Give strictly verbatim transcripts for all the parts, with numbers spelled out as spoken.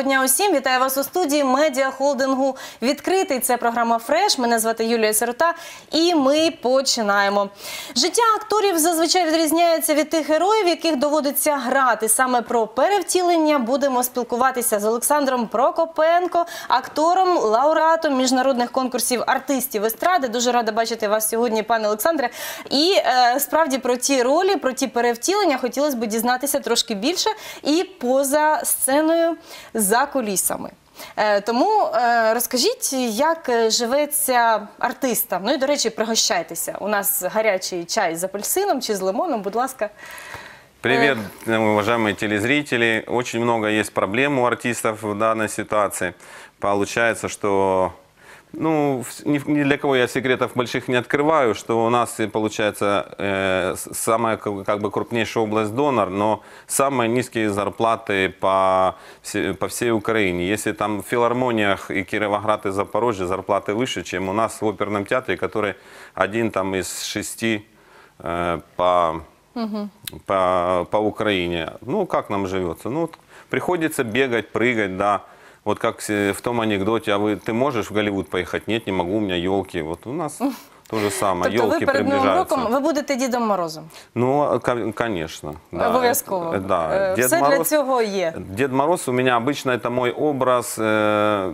дня усім. Вітаю вас у студії медіахолдингу «Відкритий». Це програма «Фреш». Мене звати Юлія Сирота. І ми починаємо. Життя акторів зазвичай відрізняється від тих героїв, яких доводиться грати. Саме про перевтілення будемо спілкуватися з Олександром Прокопенко, актором, лауреатом міжнародних конкурсів артистів естради. Дуже рада бачити вас сьогодні, пане Олександре. І е, справді про ті ролі, про ті перевтілення хотілося б дізнатися трошки більше і поза сценою, за кулісами. Е, тому е, розкажіть, як живеться артистам. Ну і, до речі, пригощайтеся. У нас гарячий чай з апельсином чи з лимоном, будь ласка. Привет, уважаемые телезрители. Очень много есть проблем у артистов в данной ситуации. Получается, что... Ну, ни для кого я секретов больших не открываю, что у нас, получается, э, самая как бы крупнейшая область донор, но самые низкие зарплаты по, по всей Украине. Если там в филармониях и Кировоград, и Запорожье зарплаты выше, чем у нас в оперном театре, который один там из шести э, по, угу. по, по Украине. Ну, как нам живется? Ну, приходится бегать, прыгать, да. Вот как в том анекдоте, а вы, ты можешь в Голливуд поехать? Нет, не могу, у меня елки. Вот у нас то же самое, тобто елки ви перед Новим приближаются. роком ви будете Дідом Морозом? Ну, конечно. Да. Обов'язково. Да. Все Мороз, для цього є. Дед Мороз у меня обычно это мой образ. Э,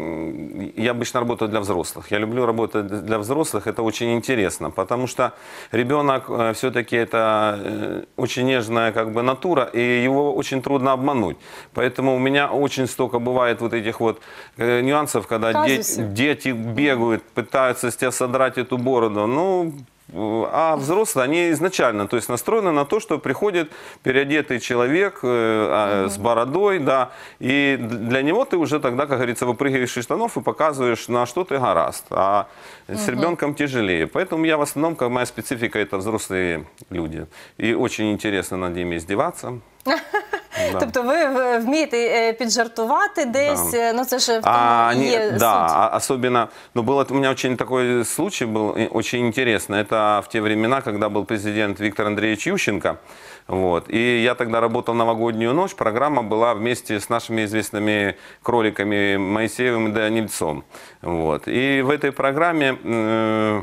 я обычно работаю для взрослых. Я люблю работать для взрослых, это очень интересно, потому что ребенок э, все-таки это э, очень нежная как бы натура, и его очень трудно обмануть. Поэтому у меня очень столько бывает вот этих вот э, нюансов, когда де, дети бегают, пытаются с тебя содрать эту бороду. Ну, а взрослые, они изначально, то есть настроены на то, что приходит переодетый человек э, э, с бородой, да, и для него ты уже тогда, как говорится, выпрыгиваешь из штанов и показываешь, на что ты гораст, а с ребенком тяжелее. Поэтому я в основном, как моя специфика, это взрослые люди. И очень интересно над ними издеваться. Да. Тобто ви вмієте піджартувати десь, да. Ну це ж в тому а, є не, да, суть. Особенно, ну был, у меня очень такой случай был, очень интересно, это в те времена, когда был президент Виктор Андреевич Ющенко, вот, и я тогда работал «Новогоднюю ночь», программа была вместе с нашими известными кроликами Моисеевым и Данильцом, вот, и в этой программе... Э,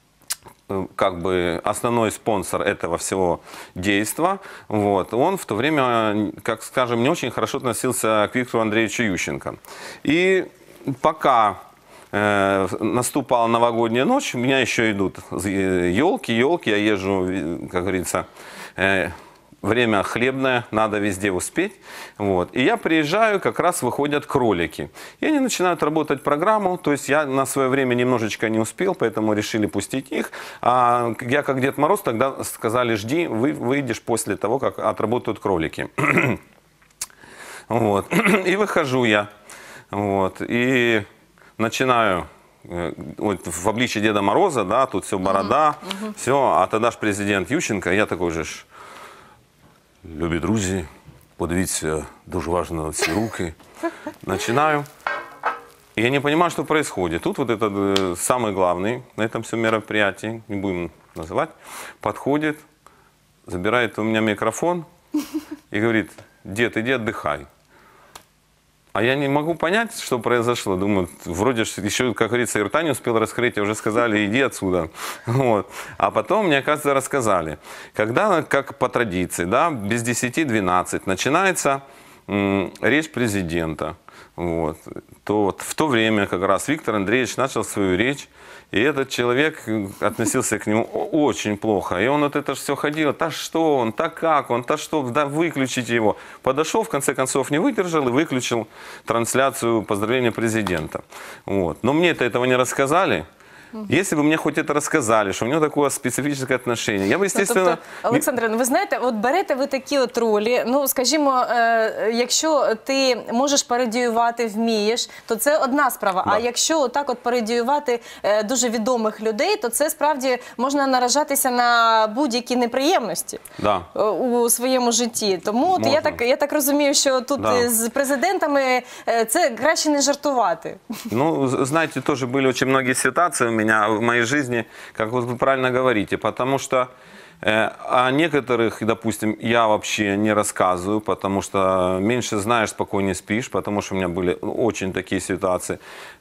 как бы основной спонсор этого всего действа, вот, он в то время, как скажем, не очень хорошо относился к Виктору Андреевичу Ющенко. И пока э, наступала новогодняя ночь, у меня еще идут елки, елки, я езжу, как говорится, э, время хлебное, надо везде успеть. Вот. И я приезжаю, как раз выходят кролики. И они начинают работать программу. То есть я на свое время немножечко не успел, поэтому решили пустить их. А я, как Дед Мороз, тогда сказали, жди, вы выйдешь после того, как отработают кролики. Вот. И выхожу я. Вот. И начинаю... Вот, в обличии Деда Мороза, да, тут все борода, uh-huh. Uh-huh. все. А тогда ж президент Ющенко, я такой же... Любі друзі, подивіться, дуже важно на ці руки. Начинаю. И я не понимаю, что происходит. Тут вот этот э, самый главный на этом всем мероприятии, не будем называть, подходит, забирает у меня микрофон и говорит: дед, иди отдыхай. А я не могу понять, что произошло. Думаю, вроде еще, как говорится, и рта не успел раскрыть, а уже сказали, иди отсюда. Вот. А потом мне, оказывается, рассказали. Когда, как по традиции, да, без десяти двенадцать начинается м, речь президента, вот, то вот в то время как раз Виктор Андреевич начал свою речь, и этот человек относился к нему очень плохо. И он вот это все ходил, да что он, да как он, да что, да выключите его. Подошел, в конце концов, не выдержал и выключил трансляцию поздравления президента. Вот. Но мне-то этого не рассказали. Если бы мне хоть это рассказали, что у него такое специфическое отношение, я бы, естественно... Ну, тобто, Олександре, ви знаєте, от берете ви такі от ролі, ну, скажімо, е, якщо ти можеш пародіювати, вмієш, то це одна справа. Да. А якщо так от пародіювати е, дуже відомих людей, то це справді можна наражатися на будь-які неприємності да. е, у своєму житті. Тому от я, так, я так розумію, що тут да. з президентами е, це краще не жартувати. Ну, знаете, тоже были очень многие ситуации у меня в моей жизни, как вот вы правильно говорите, потому что Э, О некоторых, допустим, я вообще не рассказываю, потому что меньше знаешь, спокойнее спишь, потому что у меня были очень такие ситуации.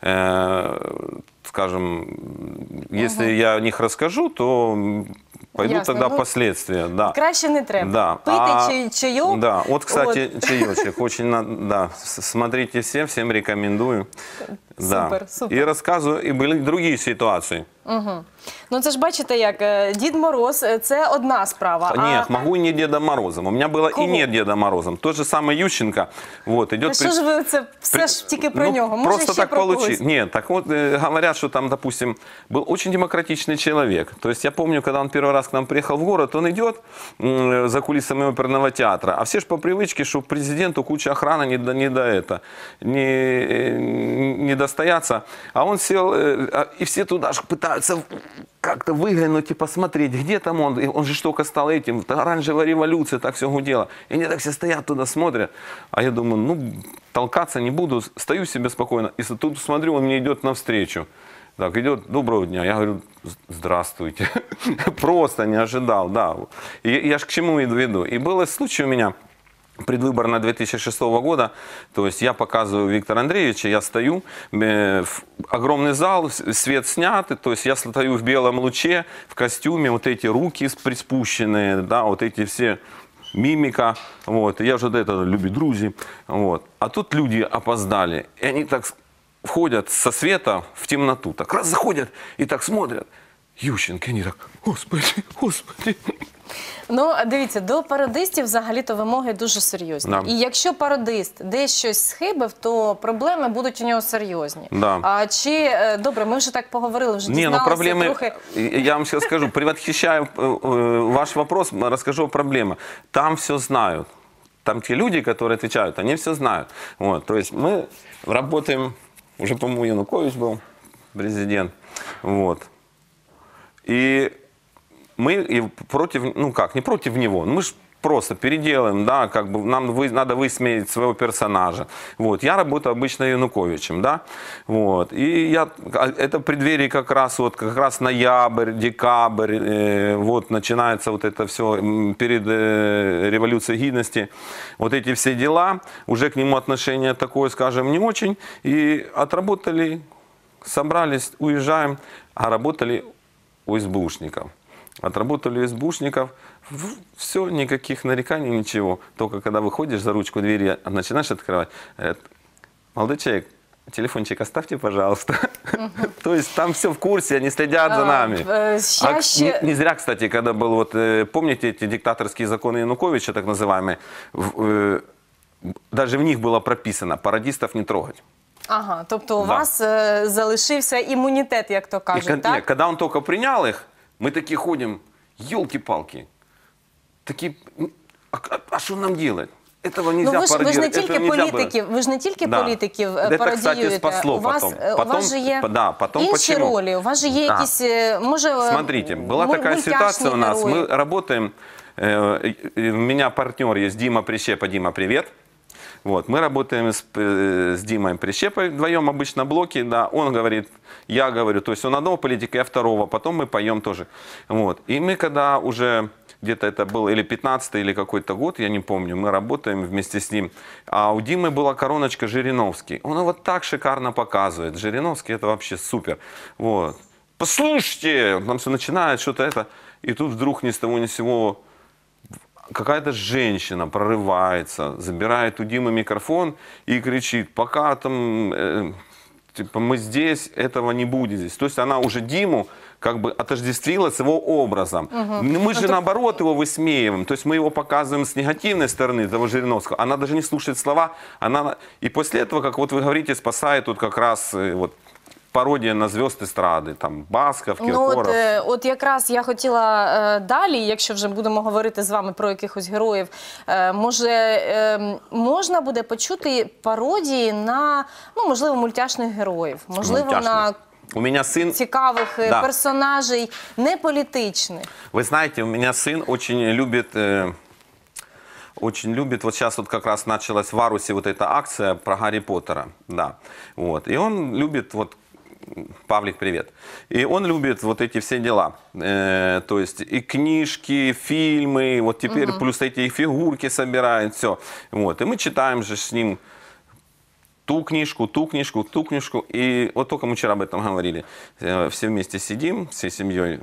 Э, Скажем, если Угу. я о них расскажу, то пойдут Ясно. тогда Ну, последствия. Да. Краще не треба. Да. Пийте А, чай, чайок. Да, вот, кстати, От. чаечек. Очень надо, да, с- смотрите все, всем рекомендую. Да. Супер, супер. И рассказываю, и были другие ситуации. Угу. Ну це ж бачите, як е, Дід Мороз е, це одна справа. Нет, могу и не Дедом Морозом. У меня было Кого? и не Дедом Морозом. Тот же самый Ющенко. Вот, идет А що ж ви це все ж тільки про Ну, нього? Може, просто ще так про получилось. когось? Нет, так вот э, говорят, что там, допустим, был очень демократичный человек. То есть я помню, когда он первый раз к нам приехал в город, он идет м, за кулисами оперного театра, а все же по привычке, что президенту куча охраны не до, не до это, не, э, не достояться. А он сел, э, а- и все туда же пытаются как-то выглянуть и посмотреть, где там он. И он же ж только стал этим, это оранжевая революция, так все гудело. И они так все стоят туда, смотрят. А я думаю, ну, толкаться не буду, стою себе спокойно. И тут смотрю, он мне идет навстречу. Так, идет, доброго дня. Я говорю, здравствуйте. Просто не ожидал, да. И я ж к чему веду. И был случай у меня предвыборно две тысячи шестого года, то есть я показываю Виктора Андреевича, я стою, э, в огромный зал, с- свет снят, то есть я стою в белом луче, в костюме, вот эти руки с- приспущенные, да, вот эти все мимика, вот, и я уже до этого люблю друзей, вот. А тут люди опоздали, и они так с- входят со света в темноту, так раз заходят и так смотрят, Ющенко, и они так, господи, господи. Ну, дивіться, до пародистів взагалі-то вимоги дуже серйозні. Да. І якщо пародист десь щось схибив, то проблеми будуть у нього серйозні. Да. А чи, е, добре, ми вже так поговорили, вже Не, ну дізналися проблемы, трохи. я вам сейчас скажу, предвосхищаю э, э, ваш вопрос, расскажу о проблемах. Там все знают. Там те люди, которые отвечают, они все знают. Вот, то есть мы работаем, уже, по-моему, Янукович был президент. Вот. И мы и против, ну как, не против него, мы же просто переделаем, да, как бы нам вы, надо высмеять своего персонажа. Вот, я работаю обычно Януковичем, да, вот, и я, а это в преддверии как раз, вот, как раз ноябрь, декабрь, э, вот, начинается вот это все перед э, революцией гидности, вот эти все дела, уже к нему отношение такое, скажем, не очень, и отработали, собрались, уезжаем, а работали у СБУшников. Отработали у СБУшников, все, никаких нареканий, ничего. Только когда выходишь за ручку двери, начинаешь открывать, говорят, молодой человек, телефончик оставьте, пожалуйста. То есть там все в курсе, они следят за нами. Е, А ща ще- не, не зря, кстати, когда был, вот, э, помните эти диктаторские законы Януковича, так называемые, в- э, даже в них было прописано, пародистов не трогать. Ага, тобто у Да. вас е, залишився імунітет, як то И кажуть, кон- так? нет, когда он только принял их, мы такие ходим, елки-палки, такие, «М, а что нам делать? Этого нельзя Ну ви ж, ви ж не пародировать, тільки этого нельзя політиків, ви ж не тільки Да. політиків е, Это, кстати, пародіюєте. спасло у вас, потом. е, у Потом- вас же є да, потом інші почему? ролі, у вас же є Да. якісь, е, може, е, Смотрите, была муль- такая мультяшні ситуация у нас. герої. Мы работаем, э, э, у меня партнер есть Дима Прищепа. Дима, привет. Вот, мы работаем с, э, с Димой Прищепой вдвоем обычно блоки, да, он говорит, я говорю, то есть он одного политика, я второго, потом мы поем тоже. Вот. И мы когда уже, где-то это был или пятнадцатый, или какой-то год, я не помню, мы работаем вместе с ним, а у Димы была короночка Жириновский. Он его так шикарно показывает. Жириновский это вообще супер. Вот. Послушайте, там все начинает, что-то это, и тут вдруг ни с того ни с сего какая-то женщина прорывается, забирает у Димы микрофон и кричит, пока там, э, типа, мы здесь, этого не будет здесь. То есть она уже Диму как бы отождествила с его образом. Ну, Мы же наоборот его высмеиваем, то есть мы его показываем с негативной стороны того Жириновского. Она даже не слушает слова, она... и после этого, как вот вы говорите, спасает тут как раз э, вот пародия на звезд эстрады, там Басков, Ну, Киркоров. от, е, от якраз я хотіла е, далі, якщо вже будемо говорити з вами про якихось героїв, е, може е, можна буде почути пародії на, ну, можливо, мультяшних героїв, можливо, Мультяшных. на У меня сын... цікавих е, Да. персонажей, не політичних. Вы знаете, у меня сын очень любит, э, очень любит, вот сейчас вот как раз началась в Арусе вот эта акция про Гарри Поттера, да, вот, и он любит вот Павлик, привет. И он любит вот эти все дела. Э, то есть и книжки, фильмы, вот теперь угу. плюс эти фигурки собирает, все. Вот. И мы читаем же с ним ту книжку, ту книжку, ту книжку. И вот только мы вчера об этом говорили. Все вместе сидим, всей семьей.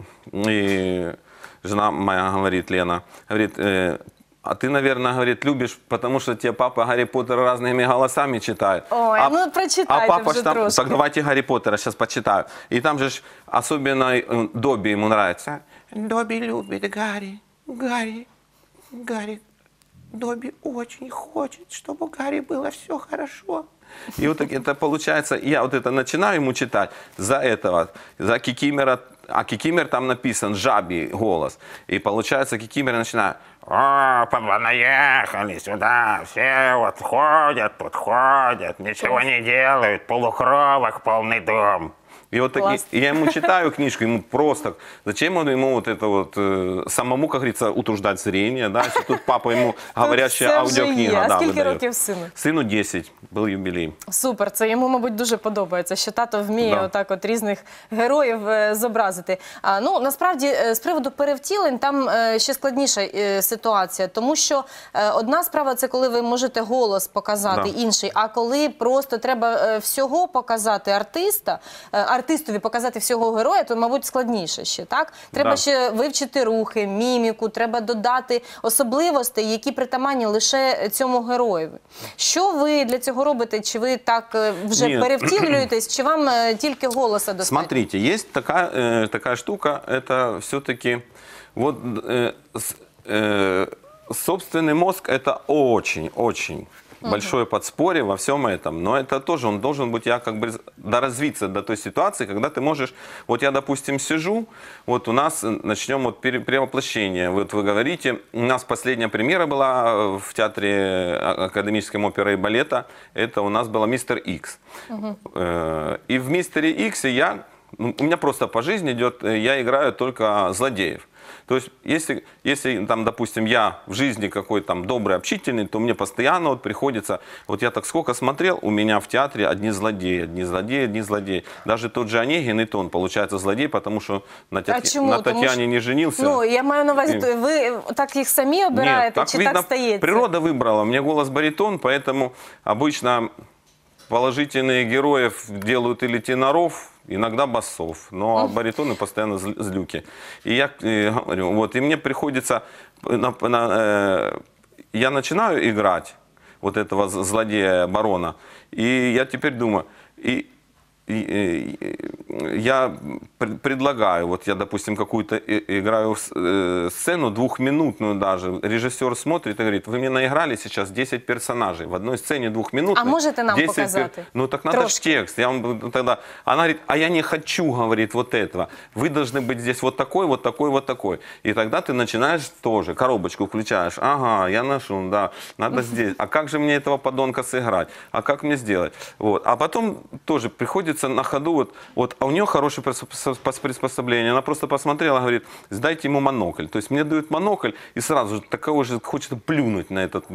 И жена моя говорит, Лена, говорит, э, а ты, наверное, говорит, любишь, потому что тебе папа Гарри Поттера разными голосами читает. Ой, а, ну прочитайте а папа вже ж там, трошки. так давайте Гарри Поттера сейчас почитаю. И там же ж особенно э, Добби ему нравится. Добби любит Гарри, Гарри, Гарри. Добби очень хочет, чтобы у Гарри было все хорошо. И вот так это получается, я вот это начинаю ему читать за этого, за Кикимера, а Кикимер там написан, жабий голос. И получается, Кикимер начинает: «О, наехали сюда, все вот ходят, тут ходят, ничего не делают, полукровок полный дом». И вот таки, и я ему читаю книжку, ему просто, зачем он ему вот это вот, э, самому, как говорится, утруждать зрение, да, если тут папа ему говорящая аудиокнига. А Да, скільки видает. років сину? Сину десять, был юбилей. Супер, це йому, мабуть, дуже подобається, що тато вміє Да. отак от різних героїв е, зобразити. А, ну, насправді, е, з приводу перевтілень, там е, ще складніша е, ситуація, тому що е, одна справа – це коли ви можете голос показати, Да. інший, а коли просто треба е, всього показати артиста, е, артистові показати всього героя, то, мабуть, складніше ще, так? Треба Да. ще вивчити рухи, міміку, треба додати особливостей, які притаманні лише цьому героєві. Що ви для цього робите? Чи ви так е, вже Ні. перевтілюєтесь, чи вам е, тільки голоса достатньо? Смотрите, есть такая, э, такая штука, это все-таки вот э, с- э, собственный мозг, это очень-очень большое подспорье во всем этом. Но это тоже, он должен быть, я как бы доразвиться до той ситуации, когда ты можешь, вот я, допустим, сижу, вот у нас, начнем вот пере- перевоплощение, вот вы говорите, у нас последняя премьера была в театре академическом оперы и балета, это у нас была «Мистер Икс». Э, И в «Мистере Иксе» я, ну, у меня просто по жизни идет, э, я играю только злодеев. То есть, если, если там, допустим, я в жизни какой-то там добрый, общительный, то мне постоянно вот приходится, вот я так сколько смотрел, у меня в театре одни злодеи, одни злодеи, одни злодеи. Даже тот же Онегин, и то он получается злодей, потому что на, Тят... А чому? на Тому Татьяне що- не женился. Ну, я маю на увазі, І- то ви так їх самі обираєте, Нет, так чи видно, так стається? природа выбрала. У меня голос баритон, поэтому обычно положительные героев делают или теноров, иногда басов, но баритоны постоянно зл- злюки. И я э, говорю, вот, и мне приходится, на- на, э, я начинаю играть вот этого з- злодея барона, и я теперь думаю, и, и, и, я пред- предлагаю, вот я, допустим, какую-то и- играю в с- э, сцену двухминутную даже, режиссер смотрит и говорит: вы мне наиграли сейчас десять персонажей в одной сцене двухминутной. А можете нам десять показать? Ну так надо же Трошки. текст. Я вам тогда... Она говорит: а я не хочу, говорит, вот этого. Вы должны быть здесь вот такой, вот такой, вот такой. И тогда ты начинаешь тоже, коробочку включаешь. Ага, я нашел, да, надо здесь. А как же мне этого подонка сыграть? А как мне сделать? Вот. А потом тоже приходится на ходу, вот, вот, а у нее хорошее прис- приспособление. Она просто посмотрела, говорит: сдайте ему монокль. То есть мне дают монокль, и сразу же такого же хочется плюнуть на этот,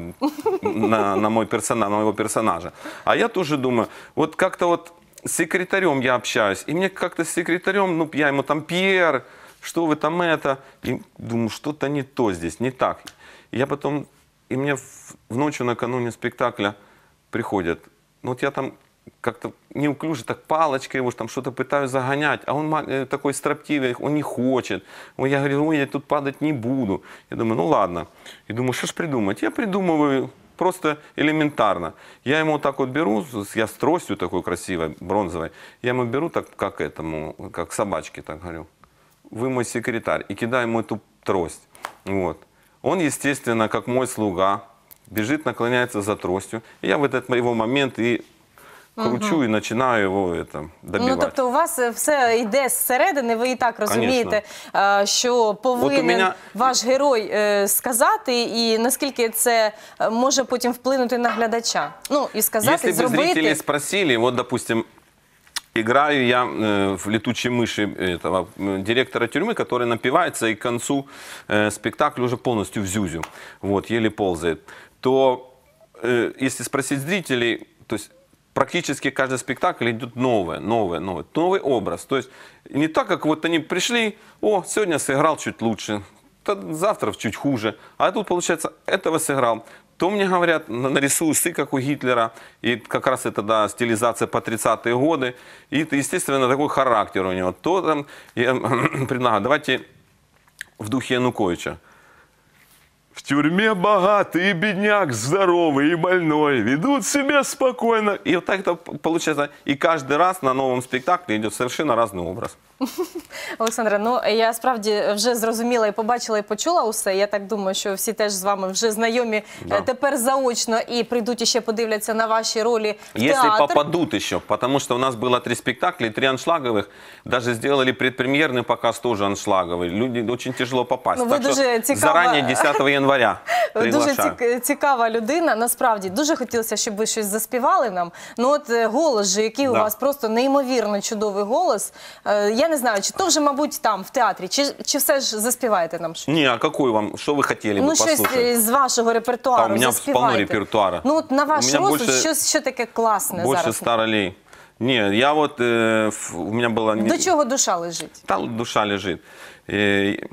на, на мой персонаж, на моего персонажа. А я тоже думаю, вот как-то вот с секретарем я общаюсь, и мне как-то с секретарем, ну, я ему там: Пьер, что вы там это? И думаю, что-то не то здесь, не так. И я потом, и мне в, в ночью накануне спектакля приходят, ну, вот я там как-то неуклюже, так палочкой его там что-то пытаюсь загонять, а он ма- э, такой строптивый, он не хочет. Ой, я говорю: ой, я тут падать не буду. Я думаю, ну ладно. И думаю, что ж придумать? Я придумываю просто элементарно. Я ему вот так вот беру, с- я с тростью такой красивой, бронзовой, я ему беру так, как этому, как собачке, так говорю: вы мой секретарь, и кидаю ему эту трость. Вот. Он, естественно, как мой слуга, бежит, наклоняется за тростью. И я в этот его момент и кручу, и начинаю его это, добивать. Ну, тобто у вас е, все йде зсередини, ви і так розумієте, е, що повинен мене- ваш герой е, сказати, і наскільки це е, може потім вплинути на глядача. Ну, і сказати, Если бы зрители зробити. спросили, вот, допустим, играю я э, в «Летучей мыши» этого э, директора тюрьмы, который напивается и к концу э, спектакля уже полностью в зюзю, вот, еле ползает, то э, если спросить зрителей, то есть практически каждый спектакль идет новое, новое, новое, новый образ. То есть не так, как вот они пришли, о, сегодня сыграл чуть лучше, то завтра чуть хуже. А тут, получается, этого сыграл. То мне говорят, на- нарисуй усы, как у Гитлера. И как раз это, да, стилизация по тридцатые годы. И, естественно, такой характер у него. То там, я предлагаю, давайте в духе Януковича. В тюрьме богатый бедняк, здоровый и больной, ведут себя спокойно. И вот так это получается. И каждый раз на новом спектакле идет совершенно разный образ. Олександре, ну я справді вже зрозуміла і побачила, і почула усе. Я так думаю, що всі теж з вами вже знайомі Да. е, тепер заочно і прийдуть і ще подивляться на ваші ролі в Если театр. попадут еще, потому что у нас было три спектакля, и три аншлаговых, даже сделали предпремьерный показ тоже аншлаговый. Люди очень тяжело попасть. Ну, вы так что дуже цікава- заранее десятого января Дуже приглашаю. цік- цікава людина. Насправді дуже хотілося, щоб ви щось заспівали нам. Ну от е, голос же, який у Да. вас просто неймовірно чудовий голос. Е, Я не знаю, чи то вже, мабуть, там в театрі, чи, чи все ж заспіваєте нам щось? Не, а какой вам, что вы хотели бы Ну, щось послушать? е, з вашого репертуару А у меня заспівайте. полно репертуара. Ну от на У ваш меня розсуд, больше- що, що таке класне Больше зараз? ста ролей. Не, я вот, э, ф- у меня было... не- До чого душа лежить? Там душа лежит. Э,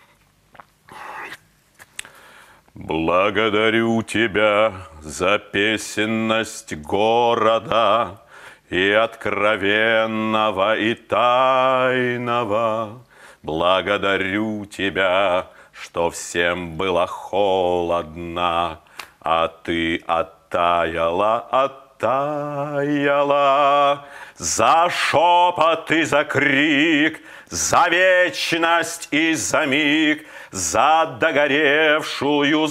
Благодарю тебя за песенность города и откровенного, и тайного. Благодарю тебя, что всем было холодно, а ты оттаяла, оттаяла. За шепот и за крик, за вечность и за миг, за догоревшую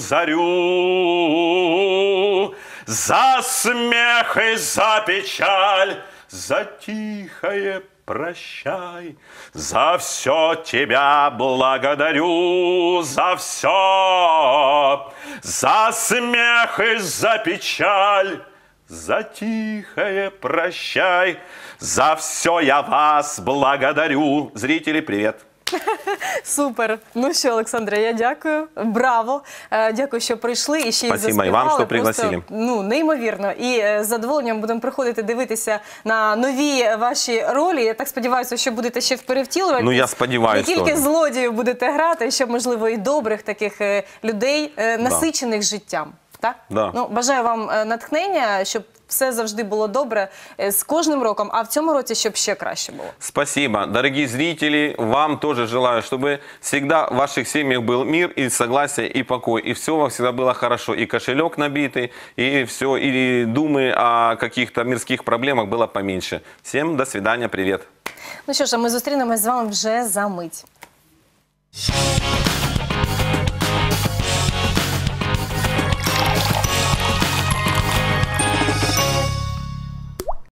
зарю, за смех и за печаль, за тихое прощай, за все тебя благодарю, за все, за смех и за печаль, за тихое прощай, за все я вас благодарю. Зрители, привет! Супер. Ну що, Олександре, я дякую. Браво. Е, Дякую, що прийшли і ще й Спасибо, заспівали. і вам, що Просто, пригласили. ну, неймовірно. І е, з задоволенням будемо приходити дивитися на нові ваші ролі. Я так сподіваюся, що будете ще перевтілювати. Ну, я сподіваюсь Не тільки теж. злодіїв будете грати, щоб, можливо, і добрих таких е, людей, е, насичених життям. Так? Да. Ну, бажаю вам е, натхнення, щоб все завжди було добре е, з кожним роком, а в цьому році, щоб ще краще було. Спасибо. Дорогие зрители, вам тоже желаю, чтобы всегда в ваших семьях был мир и согласие, и покой, и все всегда было хорошо, и кошелек набитый, и все, и думы о каких-то мирских проблемах было поменьше. Всем до свидания, привет. Ну що ж, а ми зустрінемось з вами вже за мить.